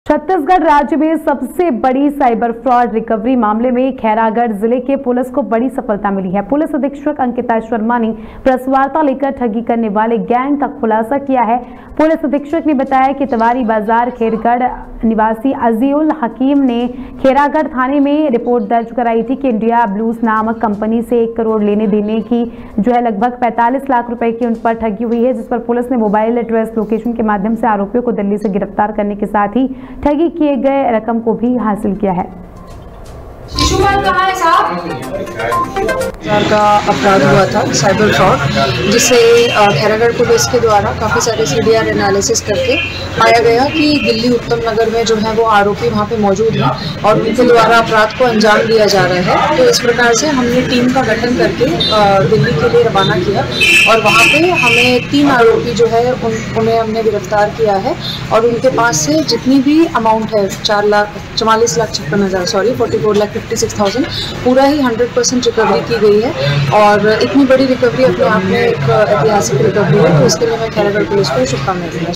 छत्तीसगढ़ राज्य में सबसे बड़ी साइबर फ्रॉड रिकवरी मामले में खैरागढ़ जिले के पुलिस को बड़ी सफलता मिली है। पुलिस अधीक्षक अंकिता शर्मा ने प्रेस वार्ता लेकर ठगी करने वाले गैंग का खुलासा किया है। पुलिस अधीक्षक ने बताया कि तिवारी बाजार खैरगढ़ निवासी अजीउल हकीम ने खैरागढ़ थाने में रिपोर्ट दर्ज कराई थी कि इंडिया ब्लूज नामक कंपनी से 1 करोड़ लेने देने की जो है लगभग 45 लाख रुपए की उन पर ठगी हुई है, जिस पर पुलिस ने मोबाइल एड्रेस लोकेशन के माध्यम से आरोपियों को दिल्ली से गिरफ्तार करने के साथ ही ठगी किए गए रकम को भी हासिल किया है। का अपराध हुआ था साइबर फ्रॉड, जिसे खैरागढ़ पुलिस के द्वारा काफ़ी सारे CDR एनालिसिस करके पाया गया कि दिल्ली उत्तम नगर में जो है वो आरोपी वहाँ पे मौजूद हैं और उनके द्वारा अपराध को अंजाम दिया जा रहा है। तो इस प्रकार से हमने टीम का गठन करके दिल्ली के लिए रवाना किया और वहाँ पे हमें 3 आरोपी जो है उन्हें हमने गिरफ्तार किया है और उनके पास से जितनी भी अमाउंट है 44,56,000 पूरा ही 100% रिकवरी की गई है। और इतनी बड़ी रिकवरी अपने आप में एक ऐतिहासिक रिकवरी है, तो इसके लिए मैं खैरागढ़ पुलिस को शुभकामनाएं दूंगा।